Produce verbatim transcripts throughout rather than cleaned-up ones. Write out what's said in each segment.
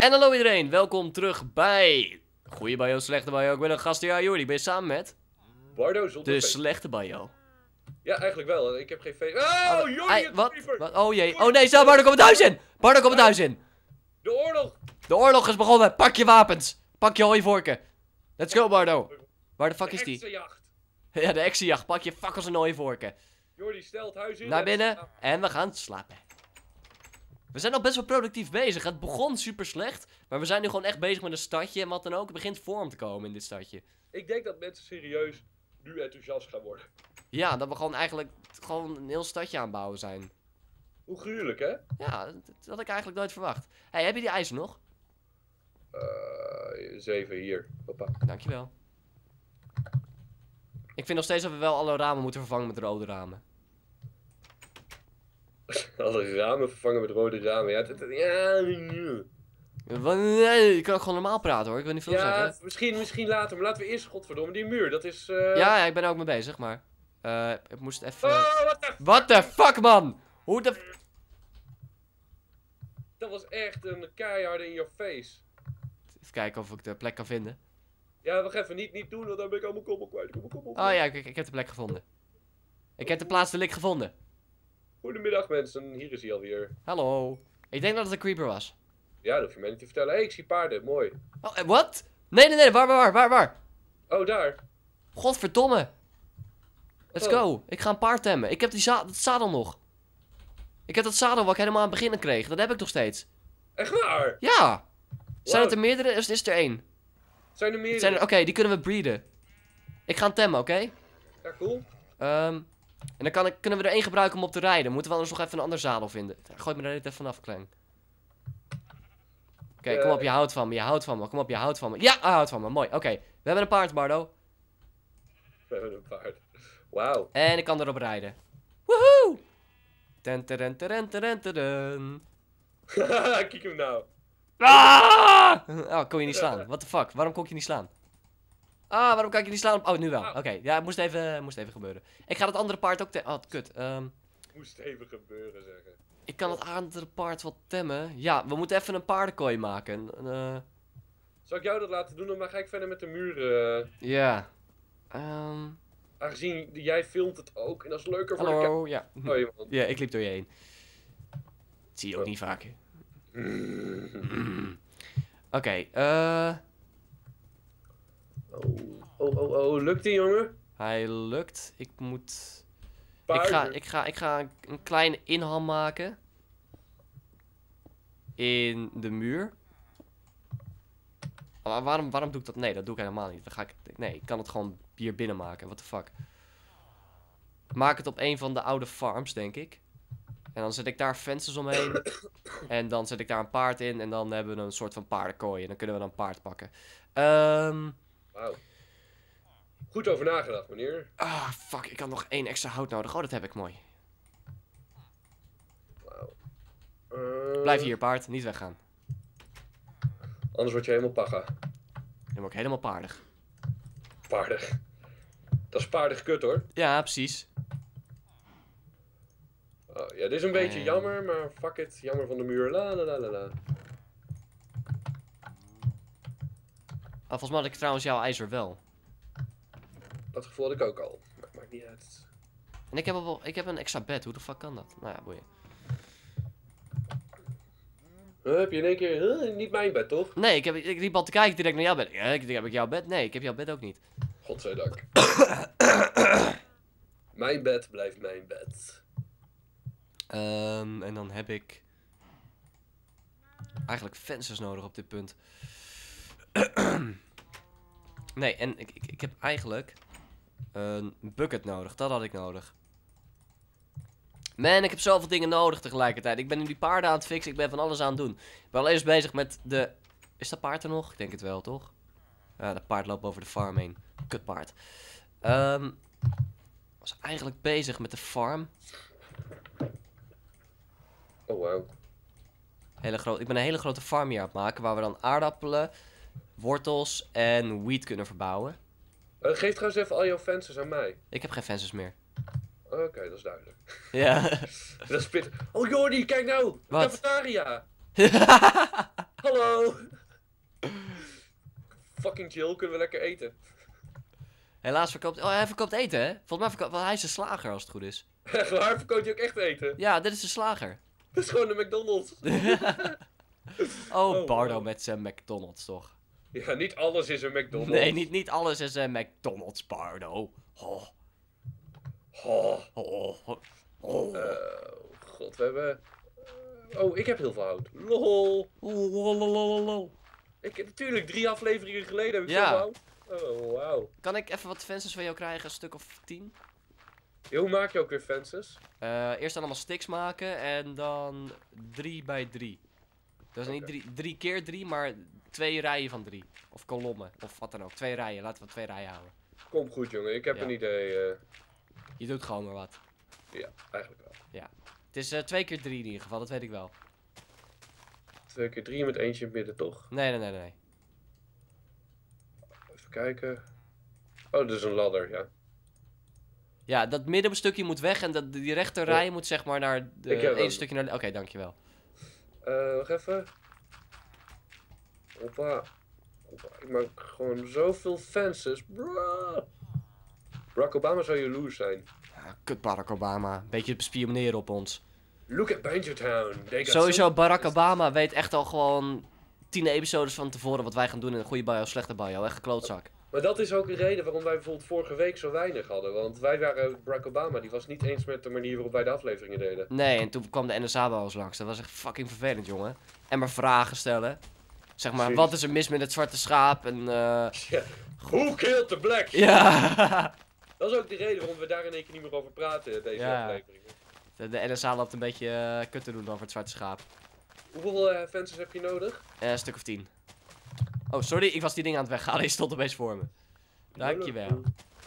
En hallo iedereen, welkom terug bij Goeie Bayo, Slechte Bayo. Ik ben een gast, ja Jordi, ben je samen met Bardo zonder de face. Slechte Bayo. Ja, eigenlijk wel. Ik heb geen face. Oh, Jordi, Ai, het wat? creeper. Wat? Oh jee, oh nee, zo, Bardo, kom het huis in! Bardo, kom het huis in! De oorlog. De oorlog is begonnen, pak je wapens! Pak je hooivorken! Let's go, Bardo! Waar de fuck is die? Heksenjacht. Ja, de heksenjacht, pak je fakkels en hooivorken. Jordi, stel het huis in. Naar Let's binnen gaan. en we gaan slapen. We zijn al best wel productief bezig. Het begon super slecht, maar we zijn nu gewoon echt bezig met een stadje en wat dan ook. Het begint vorm te komen in dit stadje. Ik denk dat mensen serieus nu enthousiast gaan worden. Ja, dat we gewoon eigenlijk gewoon een heel stadje aan het bouwen zijn. Hoe gruwelijk, hè? Ja, dat, dat had ik eigenlijk nooit verwacht. Hé, hey, heb je die ijzer nog? Uh, zeven hier. Papa. Dankjewel. Ik vind nog steeds dat we wel alle ramen moeten vervangen met rode ramen. Alle ramen vervangen met rode ramen. Ja, het, het- ja, ja. Wat? Nee, ik kan ook gewoon normaal praten hoor, ik wil niet veel ja zeggen. misschien, misschien later. Maar laten we eerst, godverdomme, die muur. Dat is... eh, Ja, ja, ik ben er ook mee bezig, maar... eh, ik moest even... Oh, wat de... What the fuck, man? Hoe de... Dat was echt een keiharde in your face. Even kijken of ik de plek kan vinden. Ja, wacht even. Niet, niet doen, want dan ben ik allemaal koppel kwijt. Ik heb mijn koppel Oh ja, ik, ik heb de plek gevonden. Ik heb de plaats de lik gevonden. Goedemiddag mensen, hier is hij alweer. Hallo. Ik denk dat het een creeper was. Ja, dat hoef je mij niet te vertellen. Hé, hey, ik zie paarden, mooi. Oh, eh, wat? Nee, nee, nee, waar, waar, waar, waar? Oh, daar. Godverdomme. Let's Oh. go. Ik ga een paard temmen. Ik heb die za dat zadel nog. Ik heb dat zadel wat ik helemaal aan het begin kreeg. Dat heb ik nog steeds. Echt waar? Ja. Zijn Wow. het er meerdere? Of is het er één? Zijn er meer? Zijn er... Oké, die kunnen we breeden. Ik ga hem temmen, oké? Ja, cool. Ehm, en dan kan ik, kunnen we er één gebruiken om op te rijden. Moeten we anders nog even een ander zadel vinden. Gooi me er net even vanaf, Klein. Oké, Eh. kom op, je houdt van me, je houdt van me. Kom op, je houdt van me. Ja, hij houdt van me. Mooi, oké. We hebben een paard, Bardo. We hebben een paard. Wauw. En ik kan erop rijden. Woehoe! Ten, teren, teren, teren, teren. Kijk hem nou. Ah! Oh, kon je niet slaan. What the fuck? Waarom kon ik je niet slaan? Ah, waarom kan ik je niet slaan? Oh, nu wel. Oké, ja, het moest even, moest even gebeuren. Ik ga het andere paard ook temmen. Oh, kut. Ehm, Moest even gebeuren, zeggen. ik kan het andere paard wel temmen. Ja, we moeten even een paardenkooi maken. Een, eh, Zal ik jou dat laten doen? Dan ga ik verder met de muur. eh, ja. Ehm, aangezien jij filmt het ook. En dat is leuker voor de hallo, ja. camera. Oh, iemand. Ja, ik liep door je heen. Dat zie je ook niet vaak. hè. Oké, eh... Oh, oh, oh, oh. Lukt die, jongen? hij lukt. Ik moet... Ik Paarden. ga, ik, ga, ik ga een- een kleine inham maken. In de muur. Maar waarom, waarom doe ik dat? Nee, dat doe ik helemaal niet. Dan ga ik, nee, ik kan het gewoon hier binnen maken. What the fuck. Ik maak het op een van de oude farms, denk ik. En dan zet ik daar vensters omheen. En dan zet ik daar een paard in. En dan hebben we een soort van paardenkooi. En dan kunnen we dan een paard pakken. Ehm... Wauw. Goed over nagedacht, meneer. Ah, fuck. Ik had nog één extra hout nodig. Oh, dat heb ik mooi. Wauw. Eh, Blijf hier, paard. Niet weggaan. Anders word je helemaal paga. Dan word ik helemaal paardig. Paardig. Dat is paardig kut, hoor. Ja, precies. Oh, ja, dit is een beetje En- jammer, maar fuck it. Jammer van de muur. La la la la la. Ah, volgens mij had ik trouwens jouw ijzer wel. Dat gevoel had ik ook al. Maar maakt niet uit. En ik heb, al wel, ik heb een extra bed. Hoe de fuck kan dat? Nou ja, boeien. Huh, heb je in één keer... huh, niet mijn bed, toch? Nee, ik, heb, ik liep al te kijken direct naar jouw bed. Ja, ik, heb ik jouw bed? Nee, ik heb jouw bed ook niet. Godzijdank. Mijn bed blijft mijn bed. Ehm, en dan heb ik... Eigenlijk vensters nodig op dit punt. Nee, en ik, ik, ik heb eigenlijk... Een bucket nodig. Dat had ik nodig. Man, ik heb zoveel dingen nodig tegelijkertijd. Ik ben nu die paarden aan het fixen. Ik ben van alles aan het doen. Ik ben al eens bezig met de... Is dat paard er nog? Ik denk het wel, toch? Ja, dat paard loopt over de farm heen. Kutpaard. Ehm... Ik was eigenlijk bezig met de farm. Oh, wauw. Hele groot, ik ben een hele grote farm hier aan het maken. Waar we dan aardappelen, wortels en wheat kunnen verbouwen. Uh, geef trouwens even al jouw vensters aan mij. Ik heb geen vensters meer. Oké, dat is duidelijk. Ja. Dat is pittig. Oh, Jordi, kijk nou! Wat? Cafetaria! Hallo! Fucking chill, kunnen we lekker eten. Helaas verkoopt... Oh, hij verkoopt eten, hè? Volgens mij verkoopt... wel, hij is een slager, als het goed is. Echt waar, verkoopt hij ook echt eten? Ja, dit is een slager. Dat is gewoon de McDonald's. Oh, Oh, Bardo wow. met zijn McDonald's, toch? Ja, niet alles is een McDonald's. Nee, niet, niet alles is een McDonald's, Bardo. Oh, Oh, oh, oh. Oh. eh, god, we hebben... eh, oh, ik heb heel veel hout. Lol. Lololololol. Ik heb natuurlijk drie afleveringen geleden heb ik Ja. zo hout. Oh, wauw. Kan ik even wat fences van jou krijgen? Een stuk of tien? Ja, hoe maak je ook weer fences? Eh, eerst dan allemaal sticks maken en dan drie bij drie. Dat is niet Oké. drie, drie keer drie, maar twee rijen van drie. Of kolommen, of wat dan ook. Twee rijen, laten we twee rijen houden. Kom goed, jongen. Ik heb Ja. een idee. eh. Je doet gewoon maar wat. ja, eigenlijk wel. Het is eh, twee keer drie in ieder geval, dat weet ik wel. Twee keer drie met eentje in het midden, toch? Nee, nee, nee, nee. Even kijken. Oh, dat is een ladder, ja. Ja, dat middenstukje moet weg en dat, die rechter Ja. rij moet zeg maar naar Ik de heb één hem. stukje naar... Oké, dankjewel. Eh, nog even. Hoppa. Hoppa. Ik maak gewoon zoveel fences. Bruh. Barack Obama zou jaloers zijn. Ja, kut Barack Obama. Beetje spioneren op ons. Look at Banjo Town. They got Sowieso, so- Barack Obama weet echt al gewoon tien episodes van tevoren wat wij gaan doen in een goede bio of slechte bio. Echt een klootzak. Maar dat is ook een reden waarom wij bijvoorbeeld vorige week zo weinig hadden. Want wij waren Barack Obama. Die was niet eens met de manier waarop wij de afleveringen deden. Nee, en toen kwam de N S A bij ons langs. Dat was echt fucking vervelend, jongen. En maar vragen stellen. Zeg maar, Precies. wat is er mis met het zwarte schaap? En eh... Ja. Who killed the black? Ja. Dat is ook de reden waarom we daar in één keer niet meer over praten, deze Ja. afleveringen. De, de N S A loopt een beetje eh, kut te doen over het zwarte schaap. Hoeveel eh fences heb je nodig? Eh, een stuk of tien. Oh, sorry, ik was die ding aan het weghalen. Je stond opeens voor me. Dankjewel.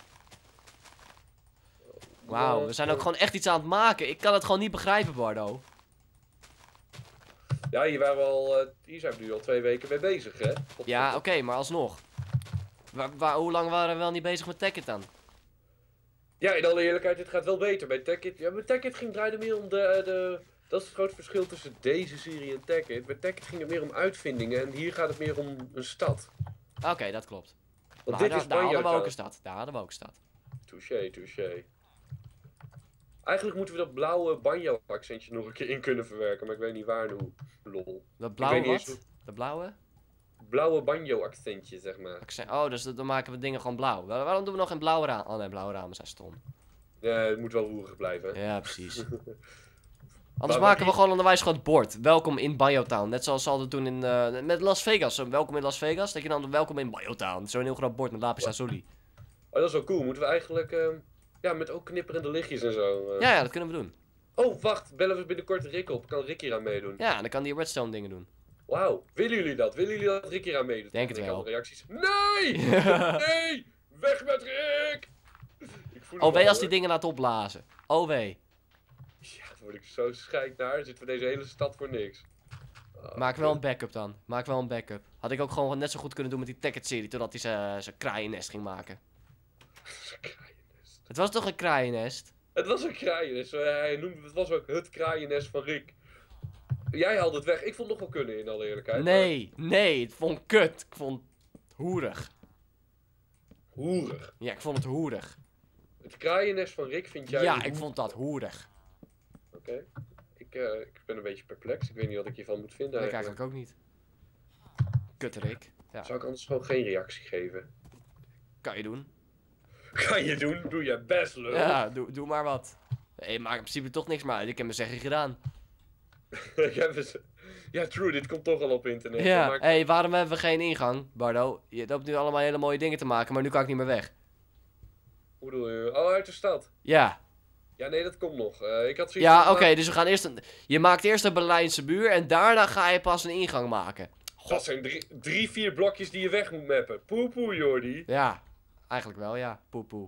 Wauw, we zijn ook gewoon echt iets aan het maken. Ik kan het gewoon niet begrijpen, Bardo. Ja, hier, waren we al, eh, hier zijn we nu al twee weken mee bezig, hè? Ja, oké, maar alsnog. Waar, waar, hoe lang waren we wel niet bezig met Tekkit dan? Ja, in alle eerlijkheid, het gaat wel beter. Bij Tekkit, ja, bij Tekkit ging draaide meer om de, de... Dat is het grote verschil tussen deze serie en Tekkit. Bij Tekkit ging het meer om uitvindingen en hier gaat het meer om een stad. Oké, dat klopt. Want Nou, dit daar, is daar hadden we Banjo ook een Town. stad. Daar hadden we ook een stad. Touché, touché. Eigenlijk moeten we dat blauwe banjo-accentje nog een keer in kunnen verwerken, maar ik weet niet waar en hoe. Lol. Dat blauwe weet niet wat? eens Dat blauwe? Blauwe banjo-accentje, zeg maar. Accent- Oh, dus dan maken we dingen gewoon blauw. Waar- Waarom doen we nog geen blauwe ramen? Oh nee, blauwe ramen zijn stom. Ja, het moet wel roerig blijven. Ja, precies. Anders Maar- maken we maar- gewoon onderwijs gewoon het bord. Welkom in Biotown. Net zoals ze altijd doen in, eh, met Las Vegas. Zo, welkom in Las Vegas. Dat je dan welkom in Biotown. Zo'n heel groot bord met lapis lazuli. Oh, dat is wel cool. Moeten we eigenlijk, ehm, ja, met ook knipperende lichtjes en zo. eh. Ja, ja, dat kunnen we doen. Oh, wacht. Bellen we binnenkort Rick op. Kan Rick hier aan meedoen? Ja, dan kan die redstone dingen doen. Wauw. Willen jullie dat? Willen jullie dat Rick hier aan meedoet? Denk het En ik wel. had reacties. Nee! Nee! Weg met Rick! Ik voel Oh hem wee al, als die hoor. dingen laten opblazen. Oh wee. Ja, daar word ik zo scheid naar. Dan zitten we deze hele stad voor niks. Ah, Maak wel een backup dan. Maak wel een backup. Had ik ook gewoon net zo goed kunnen doen met die Tekkit-serie. Totdat hij zijn zijn kraaiennest ging maken. kraaiennest. Het was toch een kraaiennest? Het was een kraaiennest. Eh, Hij noemde het was ook het kraaiennest van Rick. Jij haalde het weg. Ik vond het nog wel kunnen, in alle eerlijkheid. Nee, nee. Het vond ik kut. Ik vond het hoerig. Maar hoerig. Ja, ik vond het hoerig. Het kraaiennest van Rick vind jij... Ja, hoerig? ik vond dat hoerig. Oké. Ik, eh, ik ben een beetje perplex. Ik weet niet wat ik hiervan moet vinden. Ik eigenlijk. eigenlijk ook niet. Kutterik. Ja, Zou ik anders gewoon geen reactie geven? kan je doen. Kan je doen? Doe je best, lul. Ja, doe, doe maar wat. Hey, maakt in principe toch niks meer uit. Ik heb mijn zeggen gedaan. Ik heb eens- ja, true. Dit komt toch al op internet. Ja, Maar ik- hey, waarom hebben we geen ingang, Bardo? Je loopt nu allemaal hele mooie dingen te maken, maar nu kan ik niet meer weg. Hoe bedoel je? Oh, uit de stad. Ja. Ja, nee, dat komt nog. Eh, ik had zoiets Ja, van, oké, nou, dus we gaan eerst een... Je maakt eerst een Berlijnse muur en daarna ga je pas een ingang maken. Dat zijn drie, drie, vier blokjes die je weg moet mappen. Poe poe, Jordi. Ja, eigenlijk wel, ja. Poe poe.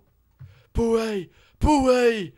Poe poe.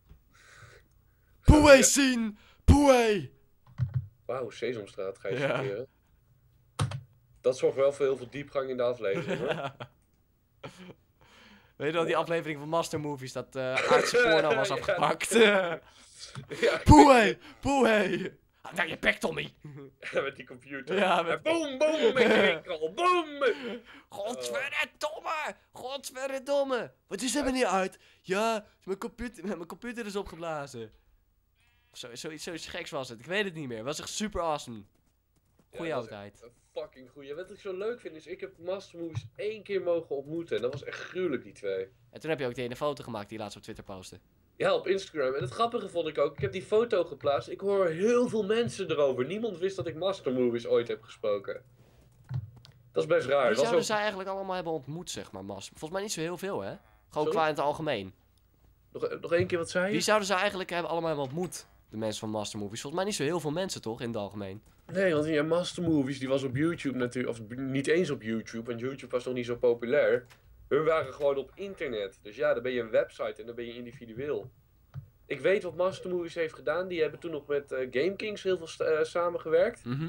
Poe zien. Poe. Wauw, Sesamstraat ga je Ja. studeren. Dat zorgt wel voor heel veel diepgang in de aflevering, hoor. Weet je wel, die aflevering van Master Movies, dat eh aardse porno was Ja. afgepakt. Ja, ik Poe, poe. Ah, naar je bek, Tommy! Met die computer. Ja, En met... boom, boom, met je winkel. Boom! Godverdomme! Godverdomme! Wat is er niet uit? Ja, mijn computer, mijn computer is opgeblazen. Zo, zoiets, zoiets geks was het. Ik weet het niet meer. Het was echt super awesome. Goeie Ja, oude dat is echt tijd. een fucking goeie. Wat ik zo leuk vind is, ik heb Master Movies één keer mogen ontmoeten. En dat was echt gruwelijk, die twee. En toen heb je ook die ene foto gemaakt die je laatst op Twitter postte. Ja, op Instagram. En het grappige vond ik ook, ik heb die foto geplaatst. Ik hoor heel veel mensen erover. Niemand wist dat ik Master Movies ooit heb gesproken. Dat is best raar. Wie Het was zouden ook... zij eigenlijk allemaal hebben ontmoet, zeg maar, Mas? Volgens mij niet zo heel veel, hè? Gewoon Sorry? qua in het algemeen. nog, nog één keer, wat zei je? Wie zouden ze eigenlijk hebben allemaal hebben ontmoet? De mensen van Master Movies. Volgens mij niet zo heel veel mensen, toch? In het algemeen. Nee, want ja, Master Movies die was op YouTube natuurlijk, of niet eens op YouTube, want YouTube was nog niet zo populair. Hun waren gewoon op internet. Dus ja, dan ben je een website en dan ben je individueel. Ik weet wat Master Movies heeft gedaan. Die hebben toen nog met uh, GameKings heel veel st- uh, samengewerkt. Mhm.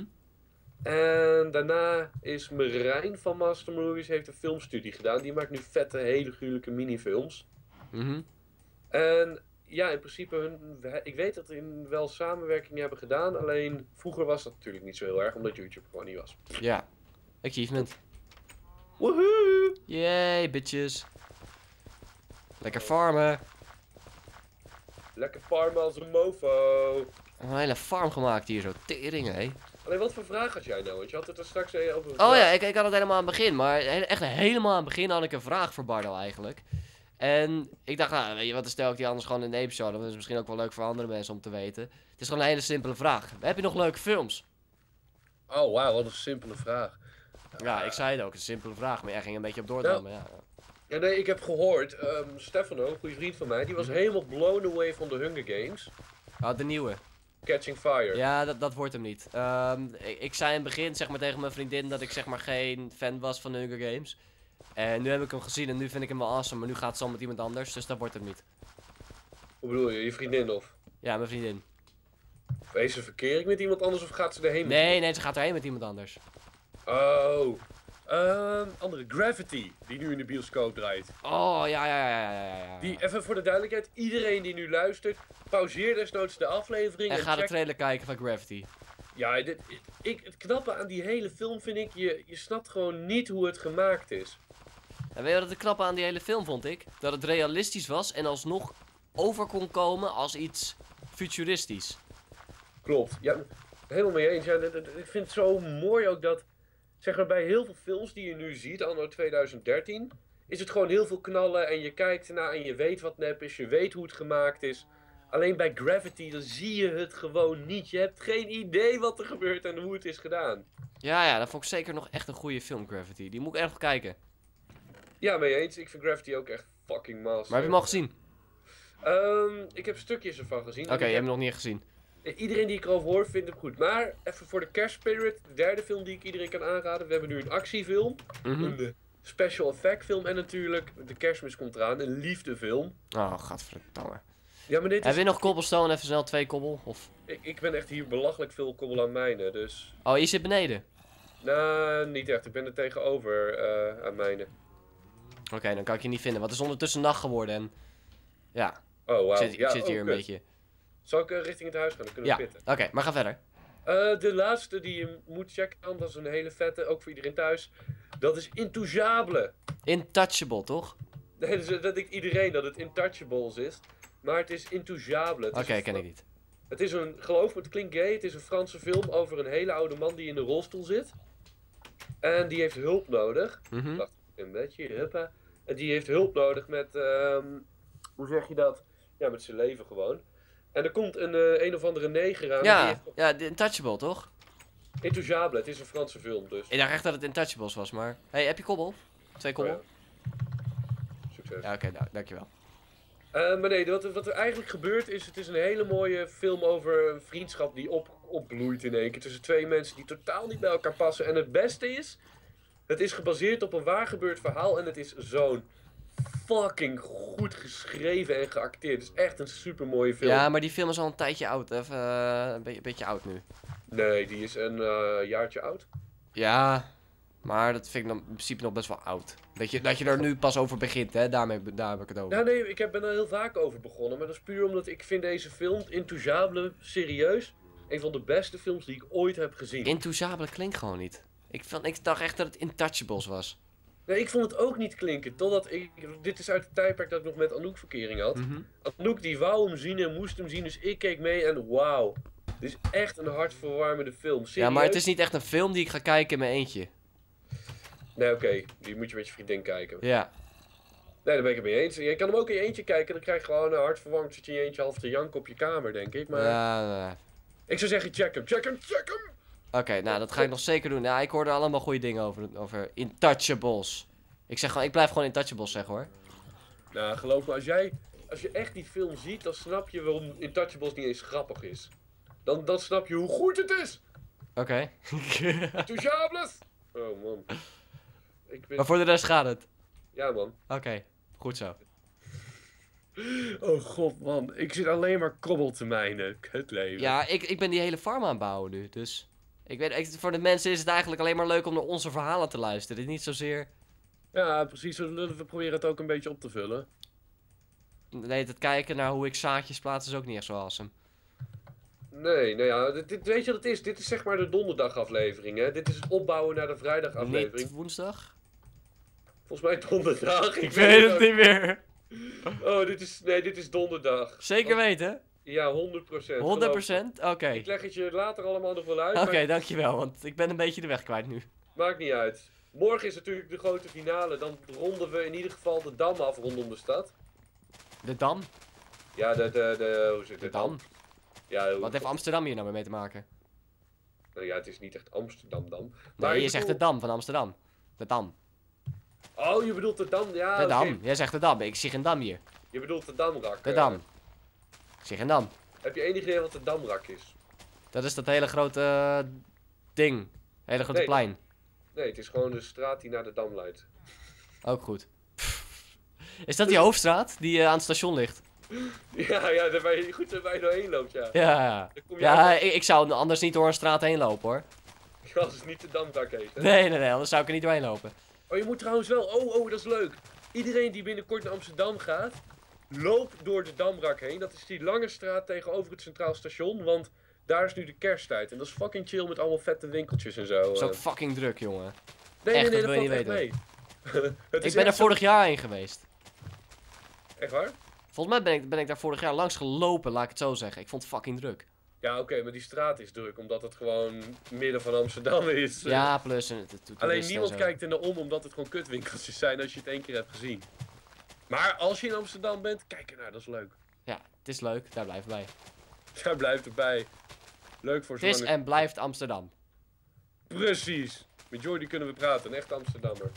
En daarna is Marijn van Master Movies heeft een filmstudie gedaan. Die maakt nu vette, hele gruwelijke minifilms. Mhm. En ja, in principe, hun, ik weet dat ze in wel samenwerking hebben gedaan. Alleen vroeger was dat natuurlijk niet zo heel erg, omdat YouTube gewoon niet was. Ja. Achievement. Woehoe! Yay, bitches. Lekker farmen. Lekker farmen als een mofo. Een hele farm gemaakt hier zo. Tering, hé. Alleen wat voor vraag had jij nou? Want je had het er straks eh, over. Oh ja, ik, ik had het helemaal aan het begin. Maar he- echt helemaal aan het begin had ik een vraag voor Bardo eigenlijk. En ik dacht, nou, weet je wat, dan stel ik die anders gewoon in de episode. Want dat is misschien ook wel leuk voor andere mensen om te weten. Het is gewoon een hele simpele vraag. Heb je nog leuke films? Oh, wauw, wat een simpele vraag. Ja, ik zei het ook. Een simpele vraag. Maar jij ging een beetje op doordrammen, ja. Ja, nee, ik heb gehoord. Um, Stefano, een goede vriend van mij, die was Mhm. helemaal blown away van de Hunger Games. Oh, de nieuwe. Catching Fire. Ja, dat, dat wordt hem niet. Ehm, ik, ik zei in het begin zeg maar, tegen mijn vriendin dat ik zeg maar geen fan was van de Hunger Games. En nu heb ik hem gezien en nu vind ik hem wel awesome. Maar nu gaat het zo met iemand anders, dus dat wordt hem niet. Hoe bedoel je, je vriendin of? Ja, mijn vriendin. Wees ze verkering met iemand anders of gaat ze erheen? met Nee, nee, ze gaat erheen met iemand anders. Oh. Ehm, andere, Gravity, die nu in de bioscoop draait. Oh, ja, ja, ja, ja, ja, ja. Die, even voor de duidelijkheid, iedereen die nu luistert, pauzeer desnoods de aflevering En en, ga de check... trailer kijken van Gravity. Ja, dit, ik, het knappe aan die hele film vind ik, je, je snapt gewoon niet hoe het gemaakt is. En weet je wat het knappe aan die hele film vond ik? Dat het realistisch was en alsnog over kon komen als iets futuristisch. Klopt, ja, helemaal mee eens. Ja, dat- dat- ik vind het zo mooi ook dat, zeg maar, bij heel veel films die je nu ziet, anno twintig dertien, is het gewoon heel veel knallen en je kijkt ernaar en je weet wat nep is, je weet hoe het gemaakt is. Alleen bij Gravity, dan zie je het gewoon niet. Je hebt geen idee wat er gebeurt en hoe het is gedaan. Ja, ja, dat vond ik zeker nog echt een goede film, Gravity. Die moet ik echt nog kijken. Ja, mee eens. Ik vind Gravity ook echt fucking master. Maar heb je hem al gezien? Ehm, ik heb stukjes ervan gezien. Oké, En je ik hebt hem nog niet echt gezien. heb- Iedereen die ik erover hoor, vindt hem goed. Maar even voor de Kerstspirit, de derde film die ik iedereen kan aanraden. We hebben nu een actiefilm, Mhm. een eh, special effect film en natuurlijk, de kerstmis komt eraan, een liefdefilm. Oh, gadverdamme. Ja, maar dit Heb is... je nog cobblestone? Even snel twee kobbel? Of... Ik, ik ben echt hier belachelijk veel kobbel aan mijnen, dus... Oh, je zit beneden. Nou, niet echt. Ik ben er tegenover eh, aan mijnen. Oké, dan kan ik je niet vinden. Want het is ondertussen nacht geworden en... Ja, Oh, wauw. ik zit, ik Ja, zit oh, hier een kut. beetje... Zal ik eh, richting het huis gaan? Dan kunnen Ja, we oké, pitten. maar ga verder. Eh, de laatste die je moet checken, want dat is een hele vette, ook voor iedereen thuis. Dat is Intouchable. Intouchable, toch? Nee, dus, eh, dat denkt iedereen dat het Intouchables is. Maar het is Intouchable. Het Oké, is een ken Fra- ik niet. Het is een, geloof me, het klinkt gay. Het is een Franse film over een hele oude man die in een rolstoel zit. En die heeft hulp nodig. Mhm. Wacht, een beetje, huppa. En die heeft hulp nodig met, ehm, hoe zeg je dat? Ja, met zijn leven gewoon. En er komt een, eh, een of andere neger aan. Die Ja, heeft... ja, de Intouchable, toch? Intouchable, het is een Franse film dus. Ik dacht echt dat het Intouchables was, maar... Hey, heb je kobbel? Twee kobbel? Oh ja. Succes. Ja, oké, nou, dankjewel. Eh, maar nee, wat, er- wat er eigenlijk gebeurt is, het is een hele mooie film over een vriendschap die op, opbloeit in één keer tussen twee mensen die totaal niet bij elkaar passen. En het beste is, het is gebaseerd op een waar gebeurd verhaal en het is zo'n fucking goed geschreven en geacteerd. Het is echt een super mooie film. Ja, maar die film is al een tijdje oud. Even, eh, een beetje, beetje oud nu. Nee, die is een eh, jaartje oud. Ja, maar dat vind ik dan in principe nog best wel oud. Dat je, dat je er nu pas over begint, hè? Daarmee, daar heb ik het over. Nou nee, ik heb- ben er heel vaak over begonnen, maar dat is puur omdat ik vind deze film, Intouchable, serieus. een van de beste films die ik ooit heb gezien. Intouchable klinkt gewoon niet. Ik, vond, ik dacht echt dat het Intouchables was. Nee, ik vond het ook niet klinken, totdat ik... Dit is uit het tijdperk dat ik nog met Anouk verkering had. Mhm. Anouk die wou hem zien en moest hem zien, dus ik keek mee en wauw. Dit is echt een hartverwarmende film. Ja, Serieus? maar het is niet echt een film die ik ga kijken in mijn eentje. Nee, oké. Die moet je met je vriendin kijken. Ja. Nee, daar ben ik het mee eens. Je kan hem ook in je eentje kijken, dan krijg je gewoon een hartverwarmend. Zit je in je eentje half te janken op je kamer, denk ik. Maar Ja, nee. ik zou zeggen, check hem, check hem, check hem! Oké, nou dat ga ik nog zeker doen. Ja, ik hoorde allemaal goede dingen over, over Intouchables. Ik zeg gewoon, ik blijf gewoon Intouchables zeggen hoor. Nou, geloof me, als jij... Als je echt die film ziet, dan snap je waarom Intouchables niet eens grappig is. Dan, dan snap je hoe goed het is! Oké. Intouchables! Oh man. Ik ben... Maar voor de rest gaat het. Ja man. Oké, goed zo. Oh god man, ik zit alleen maar krobbeltermijnen. Het leven. Ja, ik, ik ben die hele farm aan het bouwen nu, dus... Ik weet, ik, voor de mensen is het eigenlijk alleen maar leuk om naar onze verhalen te luisteren. Niet zozeer... Ja, precies. We proberen het ook een beetje op te vullen. Nee, het kijken naar hoe ik zaadjes plaats is ook niet echt zo awesome. Nee, nou ja, dit, dit- weet je wat het is? Dit is zeg maar de donderdagaflevering, hè? Dit is het opbouwen naar de vrijdagaflevering. Niet woensdag? Volgens mij donderdag. Ik weet het niet meer. Oh, dit is... Nee, dit is donderdag. Zeker weten? Ja, honderd procent. honderd procent? Oké. Ik leg het je later allemaal nog wel uit, Oké, maar dankjewel, want ik ben een beetje de weg kwijt nu. maakt niet uit. Morgen is natuurlijk de grote finale. Dan ronden we in ieder geval de dam af rondom de stad. De Dam? Ja, de... de, de hoe zit De het? Dam? Ja, hoe- Wat heeft Amsterdam hier nou weer mee te maken? Nou ja, het is niet echt Amsterdam-dam. Nee, ik je zegt de bedoel- Dam van Amsterdam. De Dam. Oh, je bedoelt de dam? Ja, De oké. Dam. Jij zegt de Dam. Ik zie geen Dam hier. Je bedoelt de damrak. De eh. Dam. Ik zie geen Dam. Heb je enig idee wat de damrak is? Dat is dat hele grote eh, ding. Hele grote Nee. plein. Nee, het is gewoon de straat die naar de dam leidt. Ook goed. Is dat die hoofdstraat die eh, aan het station ligt? Ja, ja, daar ben je goed erbij je doorheen loopt, ja. Ja, ja. Dan kom je Ja, uit- ik, ik zou anders niet door een straat heen lopen hoor. Als het niet de damrak heet, hè. Nee, nee, nee, anders zou ik er niet doorheen lopen. Oh, je moet trouwens wel... Oh, oh, dat is leuk. Iedereen die binnenkort naar Amsterdam gaat, loopt door de damrak heen. Dat is die lange straat tegenover het Centraal Station, want daar is nu de kersttijd. En dat is fucking chill met allemaal vette winkeltjes en zo. Dat is eh. ook fucking druk, jongen. Nee, echt, nee, nee, dat dat, wil je valt niet echt mee. Het Ik is ben er echt zo- vorig jaar heen geweest. Echt waar? Volgens mij ben ik, ben ik daar vorig jaar langs gelopen, laat ik het zo zeggen. Ik vond het fucking druk. Ja, oké, maar die straat is druk, omdat het gewoon midden van Amsterdam is. Ja, plus... en het- het- Alleen toeristen en niemand zo. kijkt er naar om, omdat het gewoon kutwinkeltjes zijn als je het één keer hebt gezien. Maar als je in Amsterdam bent, kijk ernaar, dat is leuk. Ja, het is leuk, daar blijven wij. Daar blijft erbij. Leuk voor Het is zo'n... en blijft Amsterdam. Precies. Met Jordi kunnen we praten, een echt Amsterdammer.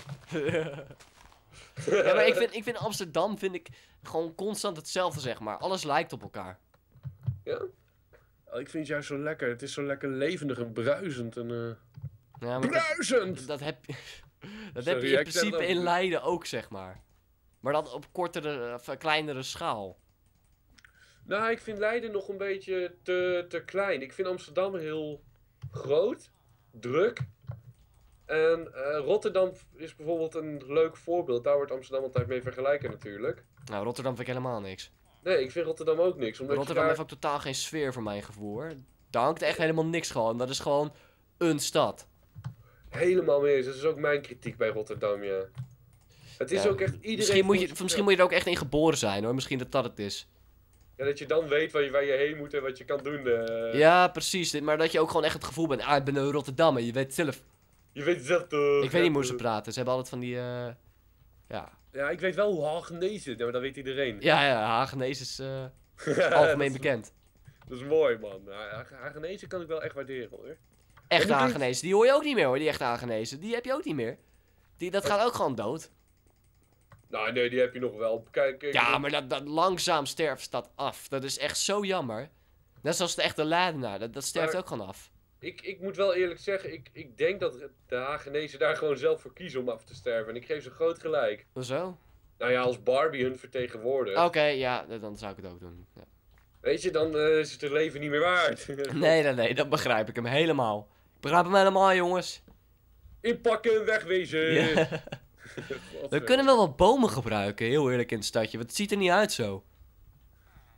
Ja, maar ik vind, ik vind Amsterdam vind ik gewoon constant hetzelfde, zeg maar. Alles lijkt op elkaar. Ja? Oh, ik vind het juist zo lekker. Het is zo lekker levendig en bruisend en... eh, Ja, maar dat, Bruisend! dat heb, dat Sorry, heb je ja, in ik zeg het principe ook in niet. Leiden ook, zeg maar. Maar dan op kortere, of eh, kleinere schaal. Nou, ik vind Leiden nog een beetje te, te klein. Ik vind Amsterdam heel groot, druk. En eh, Rotterdam is bijvoorbeeld een leuk voorbeeld. Daar wordt Amsterdam altijd mee vergelijken natuurlijk. Nou, Rotterdam vind ik helemaal niks. Nee, ik vind Rotterdam ook niks. Omdat Rotterdam je heeft daar... ook totaal geen sfeer voor mijn gevoel, hoor. Daar hangt echt helemaal niks gewoon. Dat is gewoon een stad. helemaal mee eens. Dat is ook mijn kritiek bij Rotterdam, ja. Het is Ja, ook echt iedereen... Misschien moet, je, voelt- misschien moet je er ook echt in geboren zijn, hoor. Misschien dat dat het is. Ja, dat je dan weet waar je, waar je heen moet en wat je kan doen. eh. Ja, precies. dit- Maar dat je ook gewoon echt het gevoel bent. Ah, ik ben een Rotterdammer. Je weet zelf. Je weet zelf toch... Ik weet niet hoe ze praten. Ze hebben altijd van die. eh, Ja. Ja, ik weet wel hoe Hagenees is. Ja, maar dat weet iedereen. Ja, ja. Hagenees is eh, dat, algemeen is, bekend. dat is mooi, man. Ha- Hagenees kan ik wel echt waarderen, hoor. Echte moet niet- Hagenees. Die hoor je ook niet meer, hoor. Die echte Hagenezen. Die heb je ook niet meer. Die, dat gaat ook gewoon dood. Nou, nee, die heb je nog wel. Kijk, kijk Ja, maar dat, dat langzaam sterft dat af. Dat is echt zo jammer. Net zoals de echte Leidenaar. Dat, dat sterft Maar- ook gewoon af. Ik, ik moet wel eerlijk zeggen, ik, ik denk dat de Hagenezen daar gewoon zelf voor kiezen om af te sterven. En ik geef ze groot gelijk. Hoezo? Nou ja, als Barbie hun vertegenwoordigt. Oké, ja. Dan zou ik het ook doen. Ja. Weet je, dan eh, is het hun leven niet meer waard. Nee, nee, nee. Dat begrijp ik hem helemaal. Ik begrijp hem helemaal, jongens. Inpakken en wegwezen. Ja. We kunnen wel wat bomen gebruiken, heel eerlijk, in het stadje. Want het ziet er niet uit zo.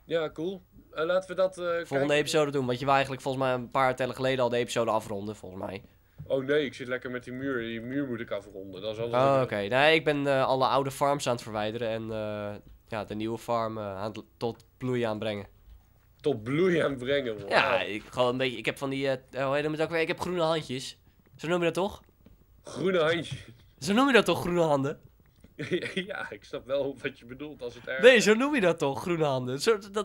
Ja, cool. Uh, laten we dat... Uh, Volgende kijken. episode doen, want je wou eigenlijk volgens mij een paar tellen geleden al de episode afronden, volgens mij. Oh nee, ik zit lekker met die muur. Die muur moet ik afronden. Dat is alles. Oh, oké. Okay. Nee, ik ben uh, alle oude farms aan het verwijderen en uh, ja, de nieuwe farm uh, aan het, tot bloei aanbrengen. Tot bloei aanbrengen, wow. Ja, ik, gewoon een beetje, ik heb van die, uh, hoe heet het ook weer, ik heb groene handjes. Zo noem je dat toch? Groene handjes? Zo noem je dat toch, groene handen? Ja, ik snap wel wat je bedoelt als het erg... Nee, zo noem je dat toch, groene handen? Zo, dat...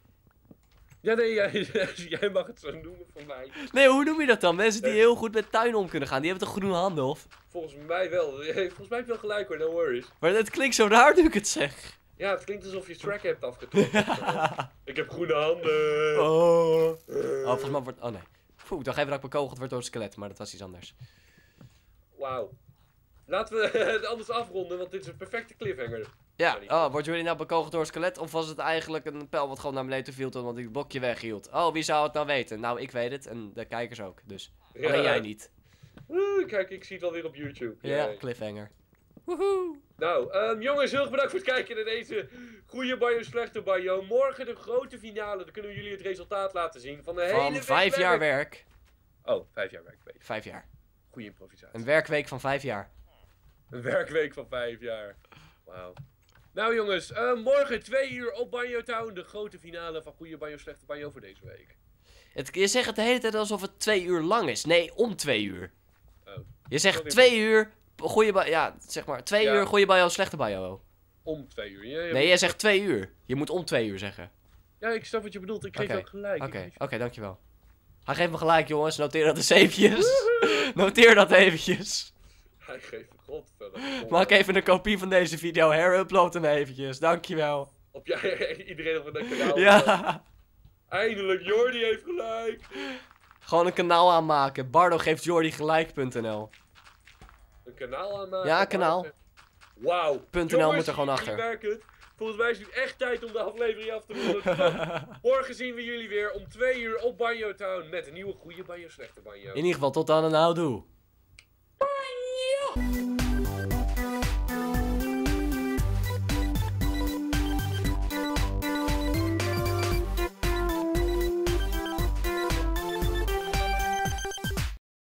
Ja, nee, jij, jij mag het zo noemen voor mij. Nee, hoe noem je dat dan? Mensen die heel goed met tuin om kunnen gaan, die hebben toch groene handen, of? Volgens mij wel. Volgens mij heb je wel gelijk hoor, no worries. Maar het klinkt zo raar nu ik het zeg. Ja, het klinkt alsof je track hebt afgetrokken. Ik heb groene handen. Oh. Oh, volgens mij wordt... Oh nee. Oeh, ik dacht even dat ik bekogeld werd door een skelet, maar dat was iets anders. Wauw. Laten we het anders afronden, want dit is een perfecte cliffhanger. Ja, oh, wordt jullie nou bekogeld door een skelet? Of was het eigenlijk een pijl wat gewoon naar beneden viel toen want ik het blokje weghield? Oh, wie zou het nou weten? Nou, ik weet het en de kijkers ook, dus. Ja. Alleen jij niet. Woe, kijk, ik zie het alweer op YouTube. Ja, yeah, cliffhanger. Woehoe. Nou, um, jongens, heel erg bedankt voor het kijken naar deze goede Banjo, slechte Banjo. Morgen de grote finale, dan kunnen we jullie het resultaat laten zien van de hele Van vijf jaar werk. Oh, vijf jaar werk. Vijf jaar. Goeie improvisatie. Een werkweek van vijf jaar. Een werkweek van vijf jaar. Wauw. Nou jongens, uh, morgen twee uur op Banjo Town. De grote finale van goede Banjo, slechte Banjo voor deze week. Het, je zegt het de hele tijd alsof het twee uur lang is. Nee, om twee uur. Oh. Je zegt Sorry, twee uur goede Banjo, ja, zeg maar, twee ja. uur goede Banjo, slechte Banjo. Om twee uur. Ja, ja, nee, jij zegt twee uur. Je moet om twee uur zeggen. Ja, ik snap wat je bedoelt. Ik geef okay. ook gelijk. Oké, okay. oké, okay, dankjewel. Hij geeft me gelijk, jongens. Noteer dat eens eventjes. Noteer dat eventjes. Hij geeft me godverdomme. Maak even een kopie van deze video. Herupload hem eventjes. Dankjewel. Op jij, iedereen op een kanaal. Ja. Eindelijk, Jordi heeft gelijk. Gewoon een kanaal aanmaken. Bardo geeft Jordi gelijk punt n l. Een kanaal aanmaken? Ja, een kanaal. Wauw. .nl moet er gewoon achter. Werkt het. Volgens mij is het nu echt tijd om de aflevering af te ronden. Morgen zien we jullie weer om twee uur op Banjo Town met een nieuwe goede Banjo, slechte Banjo. In ieder geval tot dan en houdoe. Banjo!